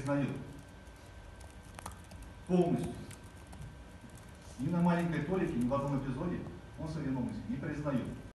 признает. Полностью. Ни на маленькой толике, ни в одном эпизоде он свою виновность не признает.